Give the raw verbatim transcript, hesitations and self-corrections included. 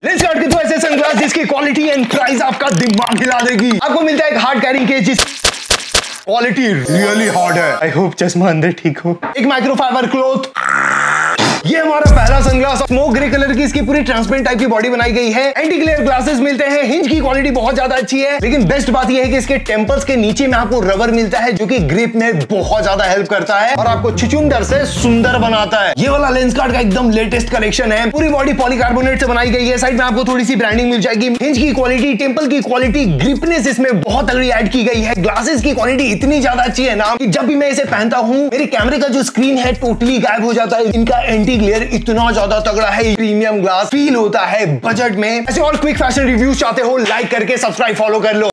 Let's start with ऐसे sunglass जिसकी quality and price आपका दिमाग हिला देगी। आपको मिलता है एक हार्ड कैरिंग केस जिस क्वालिटी रियली हार्ड है। आई होप चश्मा अंदर ठीक हो। एक माइक्रोफाइबर क्लॉथ। ये हमारा पहला सनग्लास स्मोक ग्रे कलर की इसकी पूरी ट्रांसपेरेंट टाइप की बॉडी बनाई गई है। एंटी ग्लेयर ग्लासेस मिलते हैं। हिंज की क्वालिटी बहुत ज्यादा अच्छी है, लेकिन बेस्ट बात यह है कि इसके टेम्पर्स के नीचे में आपको रबर मिलता है जो कि ग्रिप में बहुत ज्यादा हेल्प करता है और आपको छुचुंदर से सुंदर बनाता है। ये वाला लेंसकार्ट का एकदम लेटेस्ट कलेक्शन है। पूरी बॉडी पॉलीकार्बोनेट से बनाई गई है। साइड में आपको थोड़ी सी ब्रांडिंग मिल जाएगी। हिंज की क्वालिटी, टेम्पल की क्वालिटी, ग्रिपनेस इसमें बहुत तगड़ी ऐड की गई है। ग्लासेस की क्वालिटी इतनी ज्यादा अच्छी है ना कि जब भी मैं इसे पहनता हूँ मेरे कैमरे का जो स्क्रीन है टोटली गायब हो जाता है। इनका एंटी ग्लेयर इतना ज्यादा तगड़ा है, प्रीमियम ग्लास फील होता है बजट में। ऐसे और क्विक फैशन रिव्यूज चाहते हो, लाइक करके सब्सक्राइब फॉलो कर लो।